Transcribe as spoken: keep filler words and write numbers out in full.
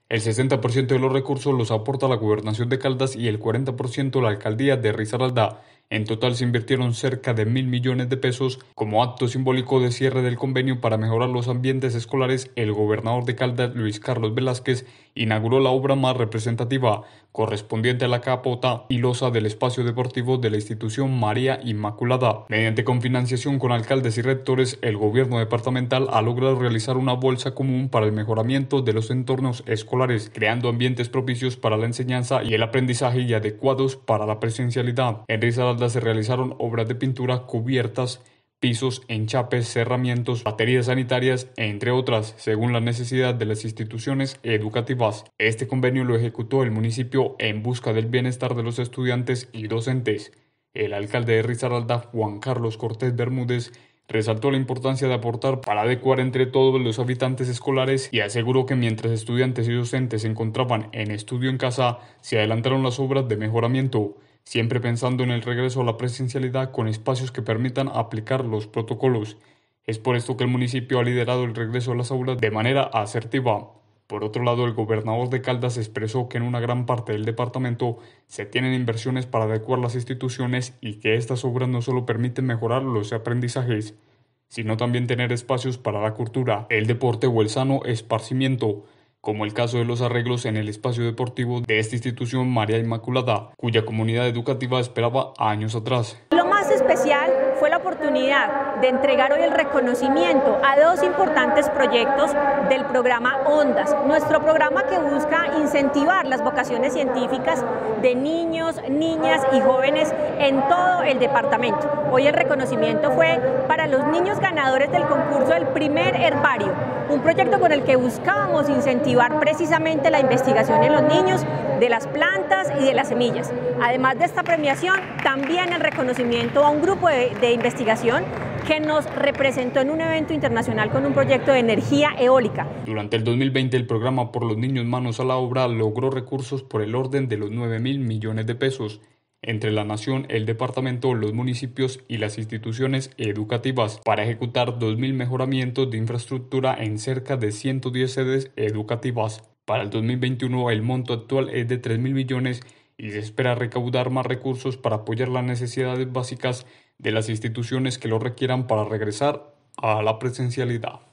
El sesenta por ciento de los recursos los aporta la Gobernación de Caldas y el cuarenta por ciento la Alcaldía de Risaralda. En total se invirtieron cerca de mil millones de pesos. Como acto simbólico de cierre del convenio para mejorar los ambientes escolares, el gobernador de Caldas, Luis Carlos Velázquez, inauguró la obra más representativa, correspondiente a la capota y losa del espacio deportivo de la institución María Inmaculada. Mediante confinanciación con alcaldes y rectores, el gobierno departamental ha logrado realizar una bolsa común para el mejoramiento de los entornos escolares, creando ambientes propicios para la enseñanza y el aprendizaje y adecuados para la presencialidad. En Risaralda se realizaron obras de pintura, cubiertas, pisos, enchapes, cerramientos, baterías sanitarias, entre otras, según la necesidad de las instituciones educativas. Este convenio lo ejecutó el municipio en busca del bienestar de los estudiantes y docentes. El alcalde de Risaralda, Juan Carlos Cortés Bermúdez, resaltó la importancia de aportar para adecuar entre todos los habitantes escolares y aseguró que mientras estudiantes y docentes se encontraban en estudio en casa, se adelantaron las obras de mejoramiento, siempre pensando en el regreso a la presencialidad con espacios que permitan aplicar los protocolos. Es por esto que el municipio ha liderado el regreso a las aulas de manera asertiva. Por otro lado, el gobernador de Caldas expresó que en una gran parte del departamento se tienen inversiones para adecuar las instituciones y que estas obras no solo permiten mejorar los aprendizajes, sino también tener espacios para la cultura, el deporte o el sano esparcimiento, como el caso de los arreglos en el espacio deportivo de esta institución María Inmaculada, cuya comunidad educativa esperaba años atrás. Lo más especial fue la oportunidad de entregar hoy el reconocimiento a dos importantes proyectos del programa ONDAS, nuestro programa que busca incentivar las vocaciones científicas de niños, niñas y jóvenes en todo el departamento. Hoy el reconocimiento fue para los niños ganadores del concurso del primer herbario, un proyecto con el que buscábamos incentivar precisamente la investigación en los niños de las plantas y de las semillas. Además de esta premiación, también el reconocimiento a un grupo de, de investigación que nos representó en un evento internacional con un proyecto de energía eólica. Durante el dos mil veinte, el programa Por los Niños Manos a la Obra logró recursos por el orden de los nueve mil millones de pesos, entre la nación, el departamento, los municipios y las instituciones educativas, para ejecutar dos mil mejoramientos de infraestructura en cerca de ciento diez sedes educativas. Para el dos mil veintiuno, el monto actual es de tres mil millones y se espera recaudar más recursos para apoyar las necesidades básicas de las instituciones que lo requieran para regresar a la presencialidad.